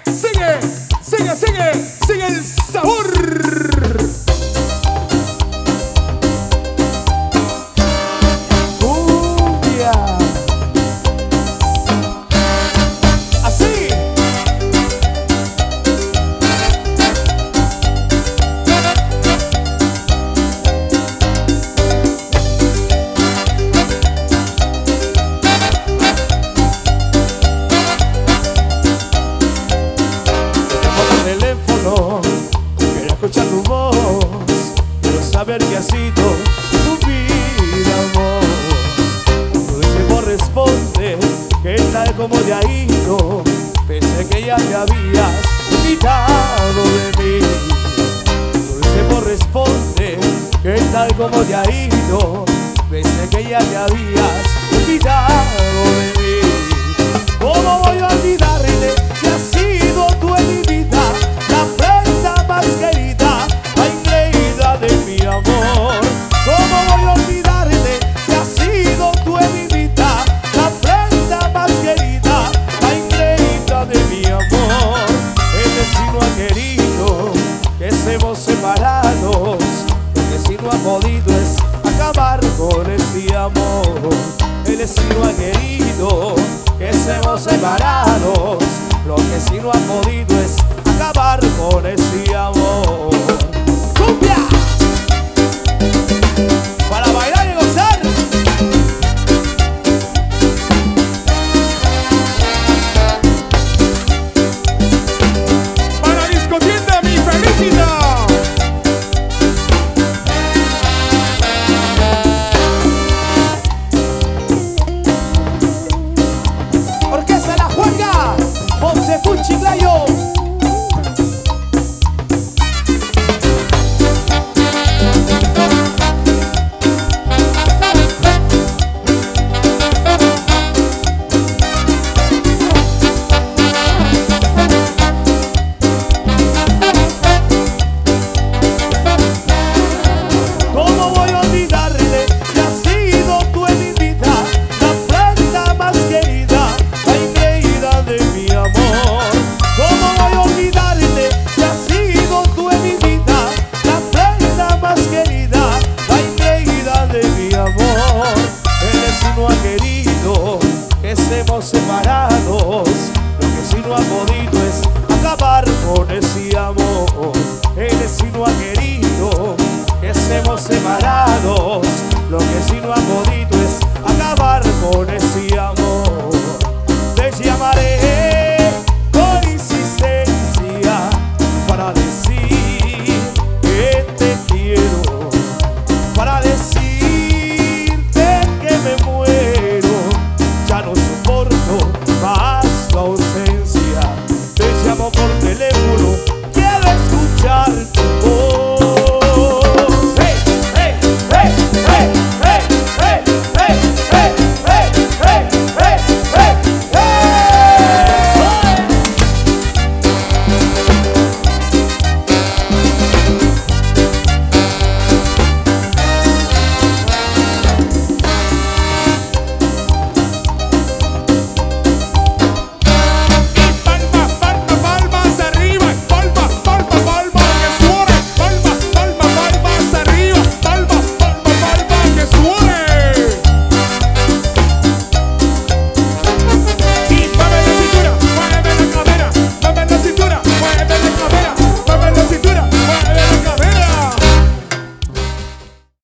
sigue, sigue, sigue, sigue el sabor. Escuchar tu voz, quiero saber qué ha sido tu vida, amor. Tu deseo responde que tal como te ha ido, pensé que ya te habías olvidado de mí. Tu deseo responde que tal como te ha ido, pensé que ya te habías olvidado de mí. ¿Cómo voy a olvidarte si has sido tú en mi vida, la prenda más querida, la ingreída de mi amor? ¿Cómo voy a olvidarte si has sido tú en mi vida, la prenda más querida, la ingreída de mi amor? El destino ha querido que estemos separados, lo que sí no ha podido es acabar con ese amor. El destino ha querido que estemos separados, lo que sí no ha podido es acabar con ese amor. ¡Cumbia! Para bailar y gozar. Para discotienda mi felicidad. Orquesta La Juega, Ponce Fuchiclayo. ¿Cómo voy a olvidarte si has sido tú en mi vida, la prenda más querida, la ingreída de mi amor? ¿Cómo voy a olvidarte si has sido tú en mi vida, la prenda más querida, la ingreída de mi amor? El destino ha querido que estemos separados, lo que sí no ha podido es acabar con ese amor. El destino ha querido que estemos separados, lo que sí no ha podido es acabar con ese amor. Te llamaré